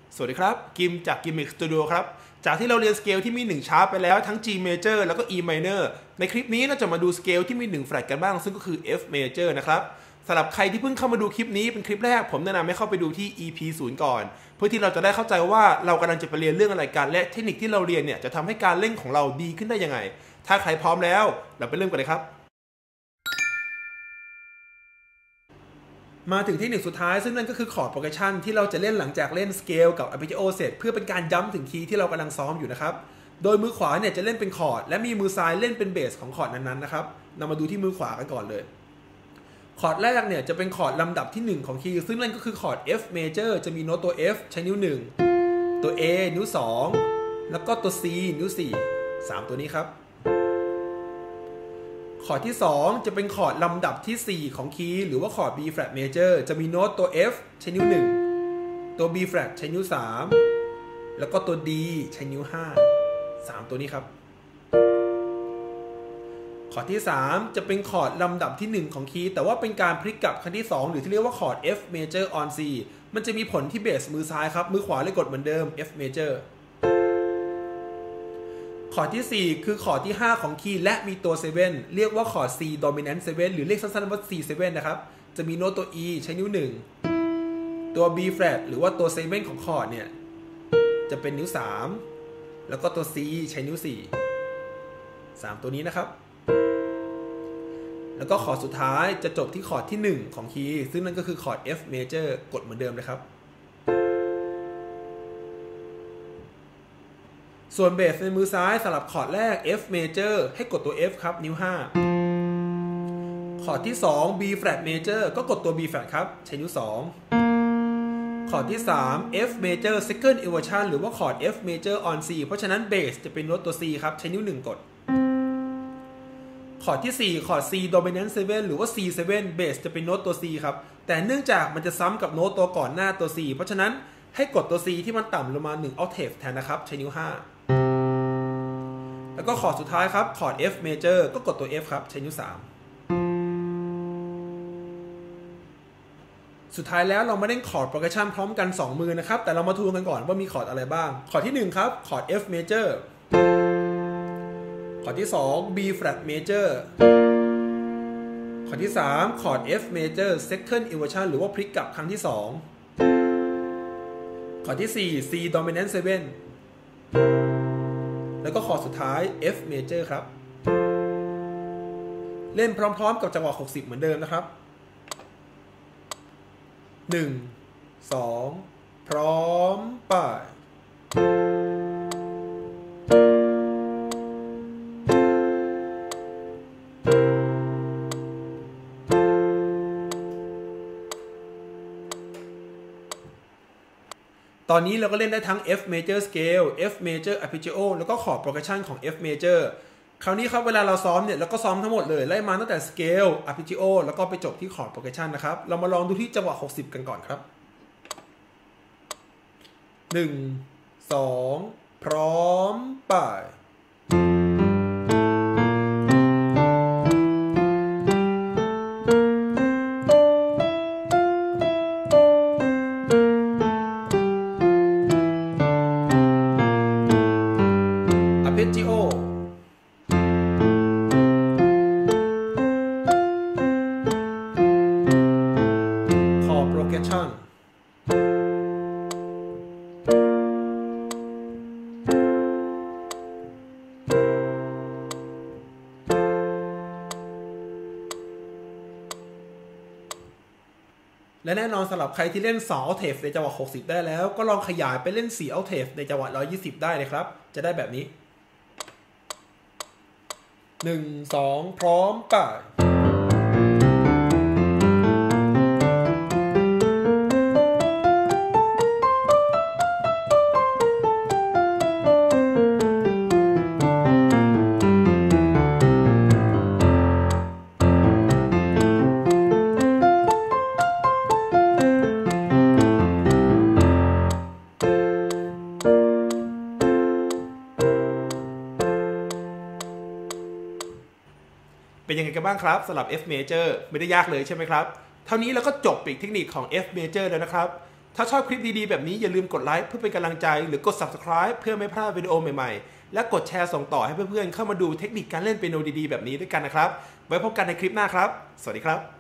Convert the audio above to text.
สวัสดีครับกิมจาก Gimmick Studio ครับจากที่เราเรียนสเกลที่มี1ชาร์ปไปแล้วทั้ง G Major แล้วก็ E Minor ในคลิปนี้เราจะมาดูสเกลที่มี1แฟลตกันบ้างซึ่งก็คือ F Major นะครับสำหรับใครที่เพิ่งเข้ามาดูคลิปนี้เป็นคลิปแรกผมแนะนำให้เข้าไปดูที่ EP 0 ก่อนเพื่อที่เราจะได้เข้าใจว่าเรากำลังจะไปเรียนเรื่องอะไรกันและเทคนิคที่เราเรียนเนี่ยจะทำให้การเล่นของเราดีขึ้นได้ยังไงถ้าใครพร้อมแล้วเราไปเริ่มกันเลยครับมาถึงเทคนิคสุดท้ายซึ่งนั่นก็คือคอร์ดโปรเกรสชันที่เราจะเล่นหลังจากเล่นสเกลกับ Arpeggio เสร็จเพื่อเป็นการย้ำถึงคีย์ที่เรากำลังซ้อมอยู่นะครับโดยมือขวาเนี่ยจะเล่นเป็นคอร์ดและมีมือซ้ายเล่นเป็นเบสของคอร์ดนั้นๆนะครับเรามาดูที่มือขวากันก่อนเลยคอร์ดแรกเนี่ยจะเป็นคอร์ดลำดับที่1ของคีย์ซึ่งนั่นก็คือคอร์ด F Major จะมีโน้ตตัว F ใช้นิ้ว1ตัว A นิ้ว2แล้วก็ตัว C นิ้ว4 3ตัวนี้ครับคอร์ดที่2จะเป็นคอร์ดลำดับที่4ของคีย์หรือว่าคอร์ด B flat major จะมีโน้ตตัว F ใช้นิ้ว1ตัว B flat ใช้นิ้ว3แล้วก็ตัว D ใช้นิ้ว5 3ตัวนี้ครับคอร์ดที่3จะเป็นคอร์ดลำดับที่1ของคีย์แต่ว่าเป็นการพลิกกลับครั้งที่2หรือที่เรียกว่าคอร์ด F major on C มันจะมีผลที่เบสมือซ้ายครับมือขวาเลยกดเหมือนเดิม F majorคอร์ดที่4คือคอร์ดที่5ของคีย์และมีตัว7เรียกว่าคอร์ด C dominant 7หรือเรียกสั้นๆว่า C7 นะครับจะมีโน้ตตัว E ใช้นิ้ว1ตัว B flat หรือว่าตัว7ของคอร์ดเนี่ยจะเป็นนิ้ว3แล้วก็ตัว C ใช้นิ้ว4 3ตัวนี้นะครับแล้วก็คอร์ดสุดท้ายจะจบที่คอร์ดที่1ของคีย์ซึ่งนั่นก็คือคอร์ด F major กดเหมือนเดิมเลยครับส่วนเบสในมือซ้ายสำหรับคอร์ดแรก F major ให้กดตัว F ครับนิ้ว5คอร์ดที่2 B flat major ก็กดตัว B flat ครับใช้นิ้ว2คอร์ดที่3 F major second inversion หรือว่าคอร์ด F major on C เพราะฉะนั้นเบสจะเป็นโน้ตตัว C ครับใช้นิ้ว1กดคอร์ดที่4คอร์ด C dominant 7หรือว่า C7 เบสจะเป็นโน้ตตัว C ครับแต่เนื่องจากมันจะซ้ำกับโน้ตตัวก่อนหน้าตัว C เพราะฉะนั้นให้กดตัว C ที่มันต่ำลงมา1 octave แทนนะครับใช้นิ้ว5แล้วก็คอร์ดสุดท้ายครับคอร์ด F major ก็กดตัว F ครับใช้นิ้ว3สุดท้ายแล้วเรามาเล่นคอร์ดโปรเกรสชันพร้อมกัน2มือนะครับแต่เรามาทวนกันก่อนว่ามีคอร์ดอะไรบ้างคอร์ดที่1ครับคอร์ด F major คอร์ดที่2 B flat major คอร์ดที่3คอร์ด F major second inversion หรือว่าพลิกกลับครั้งที่2คอร์ดที่4 C dominant 7แล้วก็คอร์ดสุดท้าย F major ครับเล่นพร้อมๆกับจังหวะ60เหมือนเดิมนะครับ1 2พร้อมไปตอนนี้เราก็เล่นได้ทั้ง F major scale F major arpeggio แล้วก็คอร์ด progression ของ F major คราวนี้ครับเวลาเราซ้อมเนี่ยเราก็ซ้อมทั้งหมดเลยไล่มาตั้งแต่ scale arpeggio แล้วก็ไปจบที่คอร์ด progression นะครับเรามาลองดูที่จังหวะ60กันก่อนครับ1 2พร้อมไปและแน่นอนสำหรับใครที่เล่น2 octave ในจังหวะ60ได้แล้วก็ลองขยายไปเล่น4 octave ในจังหวะ120ได้เลยครับจะได้แบบนี้1 2พร้อมไปเป็นยังไงกันบ้างครับสำหรับ F major ไม่ได้ยากเลยใช่ไหมครับเท่านี้เราก็จบปีกเทคนิคของ F major แล้วนะครับถ้าชอบคลิปดีๆแบบนี้อย่าลืมกดไลค์เพื่อเป็นกำลังใจหรือกด Subscribe เพื่อไม่พลาดวิดีโอใหม่ๆและกดแชร์ส่งต่อให้เพื่อนๆเข้ามาดูเทคนิคการเล่นเปียโนดีๆแบบนี้ด้วยกันนะครับไว้พบกันในคลิปหน้าครับสวัสดีครับ